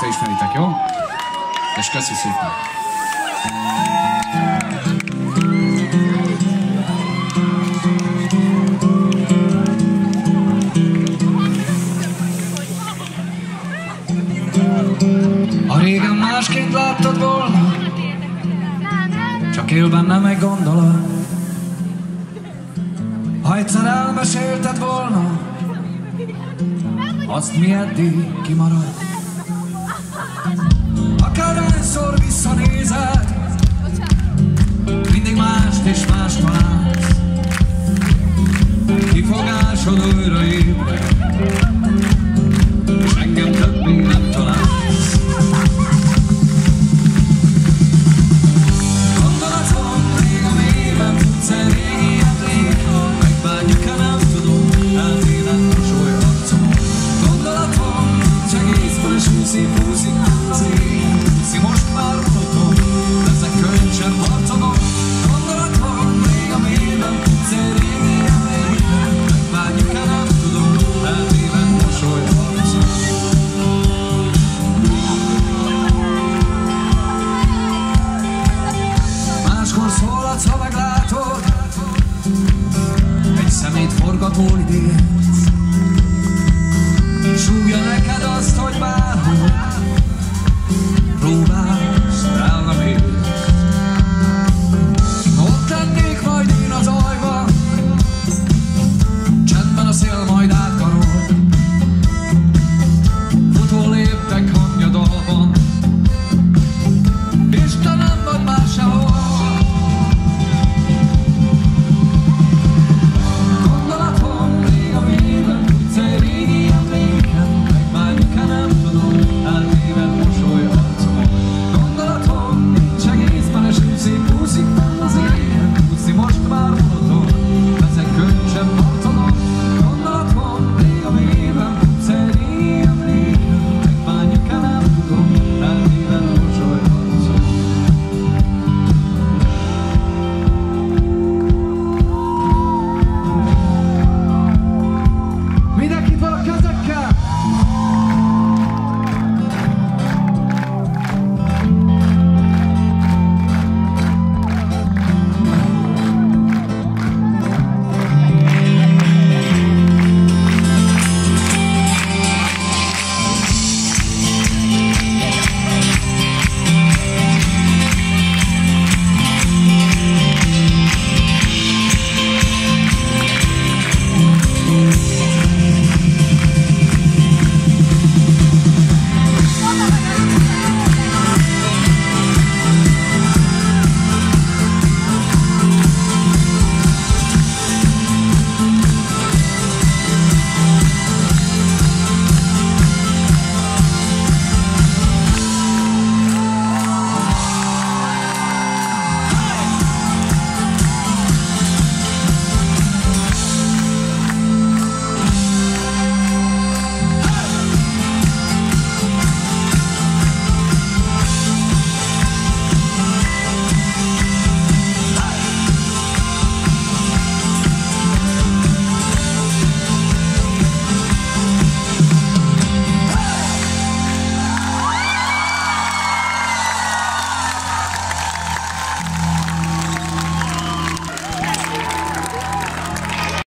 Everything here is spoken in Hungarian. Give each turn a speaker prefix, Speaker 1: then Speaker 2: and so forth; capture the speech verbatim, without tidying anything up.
Speaker 1: felismeritek, jó? És köszi szépen! Ha régen másként láttad volna, csak él bennem egy gondolat. Ha egyszer elmesélted volna azt, mi eddig kimaradt. Akárhányszor visszanézed, mindig mást és mást találsz. Kifogásod újra ébred, és engem többé nem találsz. Gondolatom még a mélyben tudsz egy régi emlék, megbánjuk-e nem tudom, eltévedt súly arcom. Gondolatom nincs egészben, és úszik, úszik, úszik.